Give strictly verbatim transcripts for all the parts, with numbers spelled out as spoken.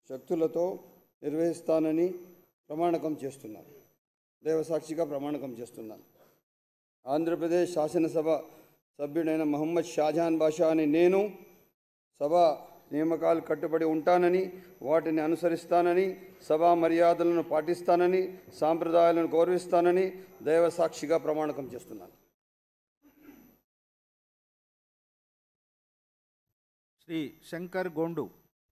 శక్తులతో నిర్వహిస్తానని ప్రమాణకం చేస్తున్నాను. దైవసాక్షిగా ప్రమాణకం చేస్తున్నాను. ఆంధ్రప్రదేశ్ శాసనసభ సభ్యుడైన మహమ్మద్ షాజహాన్ బాషా అని నేను సభ నియామకాలు కట్టుబడి ఉంటానని, వాటిని అనుసరిస్తానని, సభా మర్యాదలను పాటిస్తానని, సాంప్రదాయాలను గౌరవిస్తానని దైవసాక్షిగా ప్రమాణకం చేస్తున్నాను. శ్రీ శంకర్ గోండు.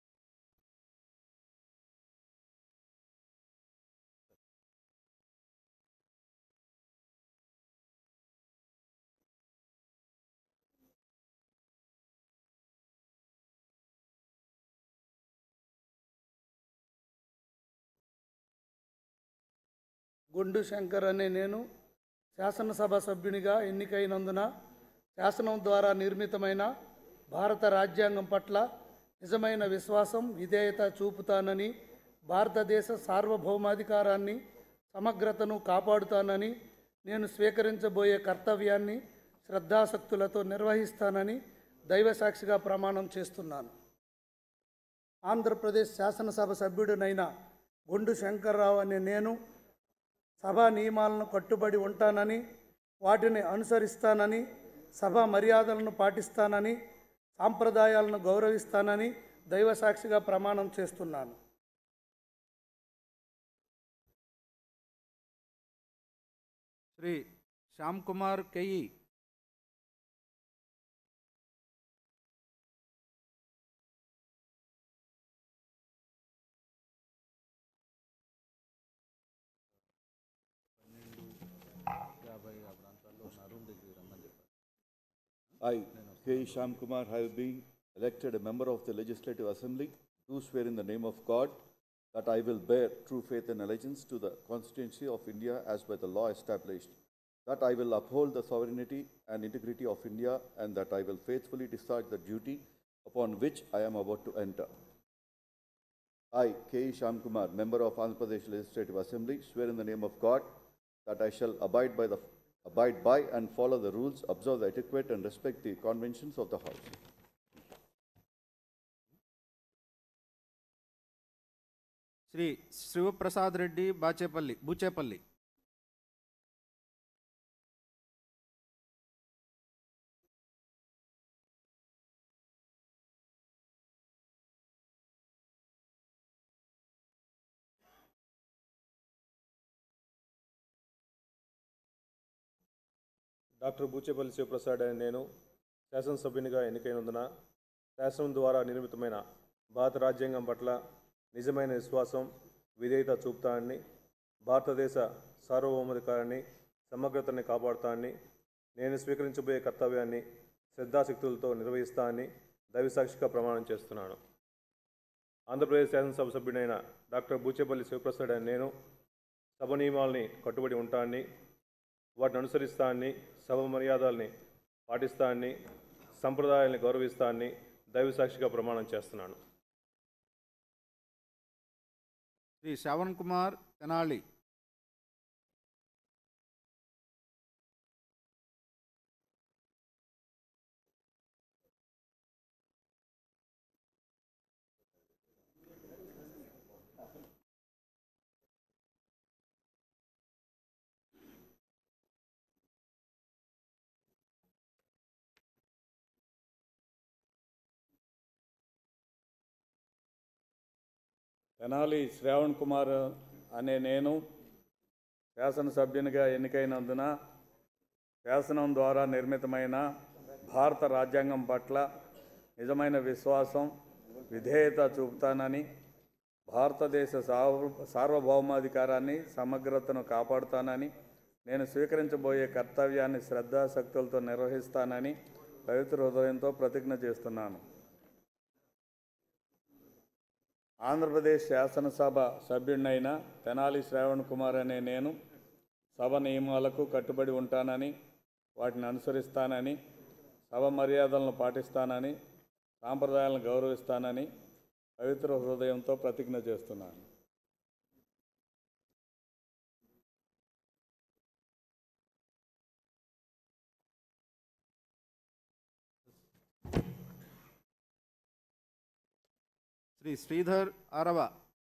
గొండు శంకర్ అనే నేను శాసనసభ సభ్యునిగా ఎన్నికైనందున శాసనం ద్వారా నిర్మితమైన భారత రాజ్యాంగం పట్ల నిజమైన విశ్వాసం, విధేయత చూపుతానని, భారతదేశ సార్వభౌమాధికారాన్ని, సమగ్రతను కాపాడుతానని, నేను స్వీకరించబోయే కర్తవ్యాన్ని శ్రద్ధాసక్తులతో నిర్వహిస్తానని దైవసాక్షిగా ప్రమాణం చేస్తున్నాను. ఆంధ్రప్రదేశ్ శాసనసభ సభ్యుడినైన గొండు శంకర్రావు అనే నేను సభా నియమాలను కట్టుబడి ఉంటానని, వాటిని అనుసరిస్తానని, సభా మర్యాదలను పాటిస్తానని, సాంప్రదాయాలను గౌరవిస్తానని దైవసాక్షిగా ప్రమాణం చేస్తున్నాను. Shri Shyam Kumar K. I, K. Shyam Kumar, have been elected a member of the Legislative Assembly, do swear in the name of God that I will bear true faith and allegiance to the constituency of India as by the law established, that I will uphold the sovereignty and integrity of India, and that I will faithfully discharge the duty upon which I am about to enter. I, K. Shyam Kumar, member of Andhra Pradesh Legislative Assembly, swear in the name of God that I shall abide by the abide by and follow the rules, observe the etiquette, and respect the conventions of the House. Shri Sivaprasad Reddy Bachepalli Buchepalli. Doctor Buchepalli Sivaprasad అనే నేను శాసనసభ్యునిగా ఎన్నికైనందున శాసనం ద్వారా నిర్మితమైన భారత రాజ్యాంగం పట్ల నిజమైన విశ్వాసం, విధేయత చూపుతానని, భారతదేశ సార్వభౌమాధికారాన్ని, సమగ్రతని కాపాడుతానని, నేను స్వీకరించబోయే కర్తవ్యాన్ని శ్రద్ధాశక్తులతో నిర్వహిస్తానని దైవసాక్షిగా ప్రమాణం చేస్తున్నాను. ఆంధ్రప్రదేశ్ శాసనసభ సభ్యుడైన డాక్టర్ బూచేపల్లి శివప్రసాద్ అనే నేను సభ నియమాలని కట్టుబడి ఉంటానని, వాటిని అనుసరిస్తానని, సభ మర్యాదల్ని పాటిస్తానని, సంప్రదాయాల్ని గౌరవిస్తానని దైవసాక్షిగా ప్రమాణం చేస్తున్నాను. శ్రీ శ్రవణ్ కుమార్ తెనాలి. తెనాలి శ్రావణ్ కుమార్ అనే నేను శాసనసభ్యునిగా ఎన్నికైనందున శాసనం ద్వారా నిర్మితమైన భారత రాజ్యాంగం పట్ల నిజమైన విశ్వాసం, విధేయత చూపుతానని, భారతదేశ సార్వభౌమాధికారాన్ని, సమగ్రతను కాపాడుతానని, నేను స్వీకరించబోయే కర్తవ్యాన్ని శ్రద్ధాశక్తులతో నిర్వహిస్తానని పవిత్ర హృదయంతో ప్రతిజ్ఞ చేస్తున్నాను. ఆంధ్రప్రదేశ్ శాసనసభ సభ్యుడినైన తెనాలి శ్రావణ్ కుమార్ అనే నేను సభ నియమాలకు కట్టుబడి ఉంటానని, వాటిని అనుసరిస్తానని, సభ మర్యాదలను పాటిస్తానని, సాంప్రదాయాలను గౌరవిస్తానని పవిత్ర హృదయంతో ప్రతిజ్ఞ చేస్తున్నాను. శ్రీ శ్రీధర్ ఆరవ,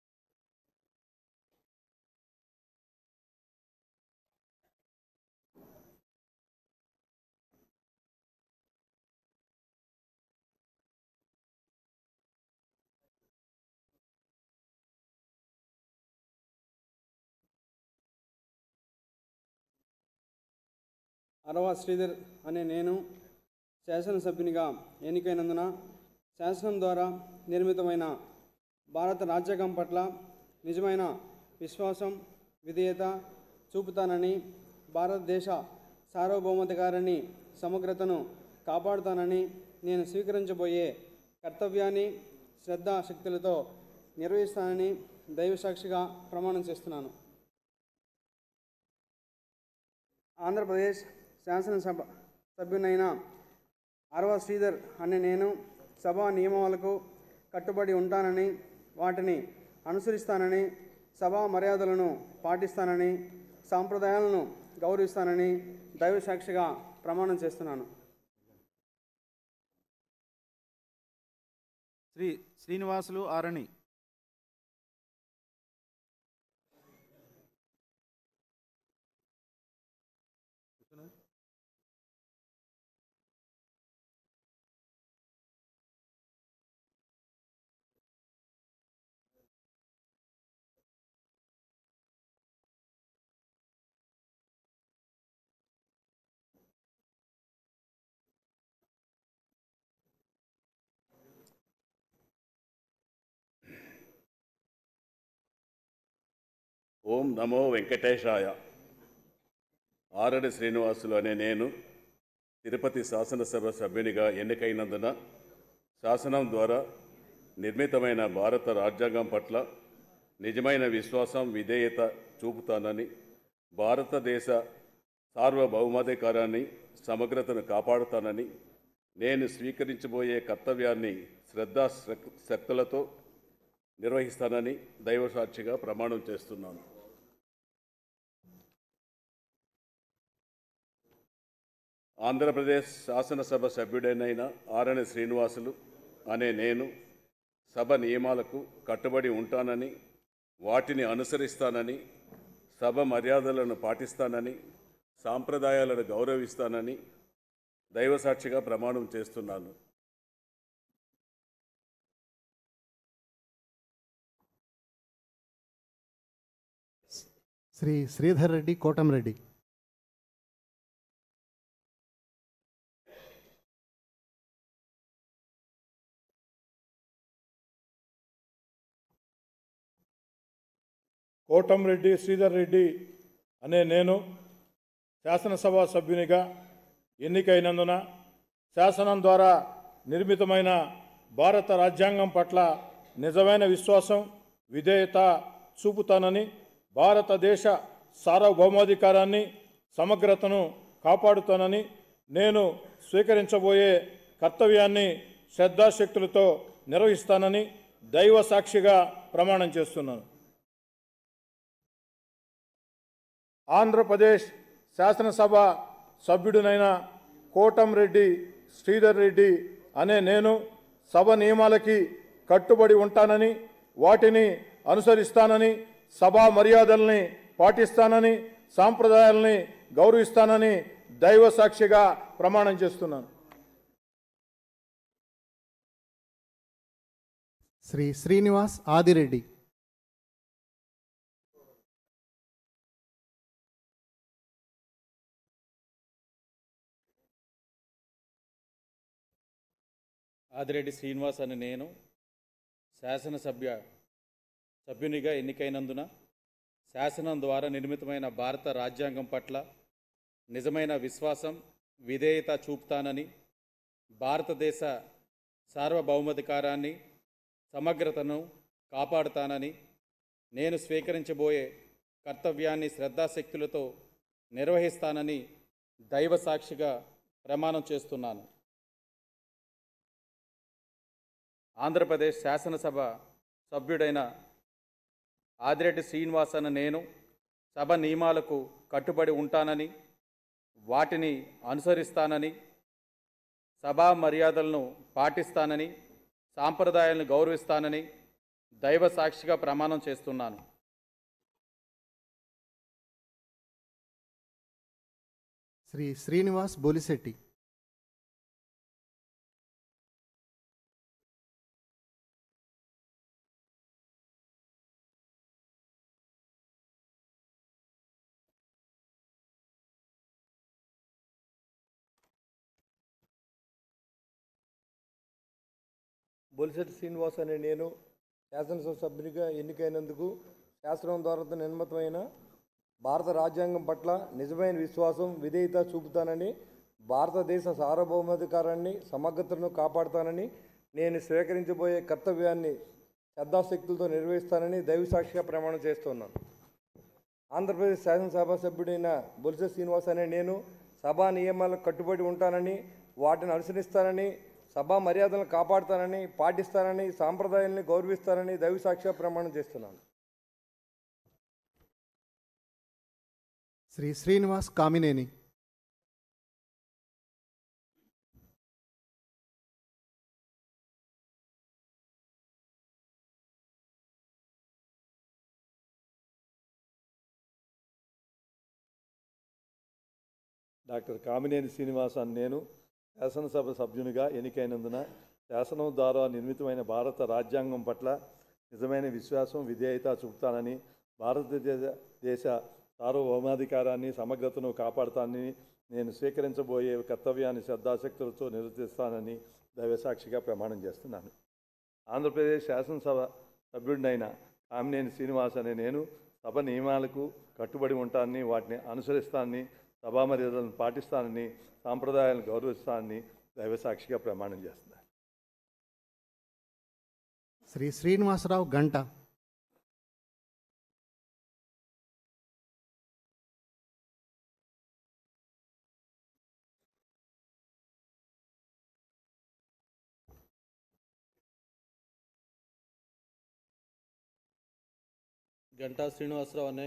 అరవ శ్రీధర్ అనే నేను శాసనసభ్యునిగా ఎన్నికైనందున శాసనం ద్వారా నిర్మితమైన భారత రాజ్యాంగం పట్ల నిజమైన విశ్వాసం, విధేయత చూపుతానని, భారతదేశ సార్వభౌమాధికారాన్ని, సమగ్రతను కాపాడుతానని నేను స్వీకరించబోయే కర్తవ్యాన్ని శ్రద్ధాశక్తులతో నిర్వహిస్తానని దైవసాక్షిగా ప్రమాణం చేస్తున్నాను. ఆంధ్రప్రదేశ్ శాసనసభ సభ్యునైన అరవ శ్రీధర్ అనే నేను సభా నియమాలకు కట్టుబడి ఉంటానని, వాటిని అనుసరిస్తానని, సభా మర్యాదలను పాటిస్తానని, సాంప్రదాయాలను గౌరవిస్తానని దైవసాక్షిగా ప్రమాణం చేస్తున్నాను. శ్రీ శ్రీనివాసులు ఆరణి, ఓం నమో వెంకటేశాయ. ఆరణి శ్రీనివాసులు అనే నేను తిరుపతి శాసనసభ సభ్యునిగా ఎన్నికైనందున శాసనం ద్వారా నిర్మితమైన భారత రాజ్యాంగం పట్ల నిజమైన విశ్వాసం, విధేయత చూపుతానని, భారతదేశ సార్వభౌమాధికారాన్ని, సమగ్రతను కాపాడుతానని నేను స్వీకరించబోయే కర్తవ్యాన్ని శ్రద్ధా శక్తులతో నిర్వహిస్తానని దైవసాక్షిగా ప్రమాణం చేస్తున్నాను. ఆంధ్రప్రదేశ్ శాసనసభ సభ్యుడైన ఆరణి శ్రీనివాసులు అనే నేను సభ నియమాలకు కట్టుబడి ఉంటానని, వాటిని అనుసరిస్తానని, సభ మర్యాదలను పాటిస్తానని, సాంప్రదాయాలను గౌరవిస్తానని దైవసాక్షిగా ప్రమాణం చేస్తున్నాను. శ్రీ శ్రీధర్ రెడ్డి కోటంరెడ్డి, కోటంరెడ్డి శ్రీధర్ రెడ్డి అనే నేను శాసనసభ సభ్యునిగా ఎన్నికైనందున శాసనం ద్వారా నిర్మితమైన భారత రాజ్యాంగం పట్ల నిజమైన విశ్వాసం, విధేయత చూపుతానని, భారతదేశ సార్వభౌమాధికారాన్ని, సమగ్రతను కాపాడుతానని నేను స్వీకరించబోయే కర్తవ్యాన్ని శ్రద్ధాశక్తులతో నిర్వహిస్తానని దైవ సాక్షిగా ప్రమాణం చేస్తున్నాను. ఆంధ్రప్రదేశ్ శాసనసభ సభ్యుడినైన కోటంరెడ్డి శ్రీధర్ రెడ్డి అనే నేను సభ నియమాలకి కట్టుబడి ఉంటానని, వాటిని అనుసరిస్తానని, సభా మర్యాదల్ని పాటిస్తానని, సాంప్రదాయాల్ని గౌరవిస్తానని దైవ సాక్షిగా ప్రమాణం చేస్తున్నాను. శ్రీ శ్రీనివాస్ ఆదిరెడ్డి, ఆదిరెడ్డి శ్రీనివాస్ అని నేను శాసనసభ్య సభ్యునిగా ఎన్నికైనందున శాసనం ద్వారా నిర్మితమైన భారత రాజ్యాంగం పట్ల నిజమైన విశ్వాసం, విధేయత చూపుతానని, భారతదేశ సార్వభౌమాధికారాన్ని, సమగ్రతను కాపాడుతానని నేను స్వీకరించబోయే కర్తవ్యాన్ని శ్రద్ధాశక్తులతో నిర్వహిస్తానని దైవ సాక్షిగా ప్రమాణం చేస్తున్నాను. ఆంధ్రప్రదేశ్ శాసనసభ సభ్యుడైన ఆదిరెడ్డి శ్రీనివాస్ అన్న నేను సభ నియమాలకు కట్టుబడి ఉంటానని, వాటిని అనుసరిస్తానని, సభా మర్యాదలను పాటిస్తానని, సాంప్రదాయాలను గౌరవిస్తానని దైవ సాక్షిగా ప్రమాణం చేస్తున్నాను. శ్రీ శ్రీనివాస్ బొలిశెట్టి. బొలిశెట్టి శ్రీనివాస్ అనే నేను శాసనసభ సభ్యునిగా ఎన్నికైనందుకు శాసనం ద్వారా నిర్మితమైన భారత రాజ్యాంగం పట్ల నిజమైన విశ్వాసం విధేయత చూపుతానని, భారతదేశ సార్వభౌమాధికారాన్ని సమగ్రతను కాపాడుతానని, నేను స్వీకరించబోయే కర్తవ్యాన్ని శ్రద్ధాశక్తులతో నిర్వహిస్తానని దైవసాక్షిగా ప్రమాణం చేస్తున్నాను. ఆంధ్రప్రదేశ్ శాసనసభ సభ్యుడైన బొలిశెట్టి శ్రీనివాస్ అనే నేను సభా నియమాలకు కట్టుబడి ఉంటానని, వాటిని అనుసరిస్తానని, సభా మర్యాదలను కాపాడుతానని, పాటిస్తానని, సాంప్రదాయాలను గౌరవిస్తానని దైవసాక్షిగా ప్రమాణం చేస్తున్నాను. శ్రీ శ్రీనివాస్ కామినేని. డాక్టర్ కామినేని శ్రీనివాస్ అని నేను శాసనసభ సభ్యునిగా ఎన్నికైనందున శాసనం ద్వారా నిర్మితమైన భారత రాజ్యాంగం పట్ల నిజమైన విశ్వాసం విధేయత చూపుతానని, భారతదేశ దేశ సార్వభౌమాధికారాన్ని సమగ్రతను కాపాడుతానని, నేను స్వీకరించబోయే కర్తవ్యాన్ని శ్రద్ధాశక్తులతో నిర్వర్తిస్తానని దైవసాక్షిగా ప్రమాణం చేస్తున్నాను. ఆంధ్రప్రదేశ్ శాసనసభ సభ్యుడినైన కామినేని శ్రీనివాస్ అనే నేను సభ నియమాలకు కట్టుబడి ఉంటానని, వాటిని అనుసరిస్తానని, సభా మర్యాదలను పాటిస్తానని, సాంప్రదాయాలను గౌరవిస్తానని దైవసాక్షిగా ప్రమాణం చేస్తున్నాను. శ్రీ శ్రీనివాసరావు గంట. గంటా శ్రీనివాసరావు అనే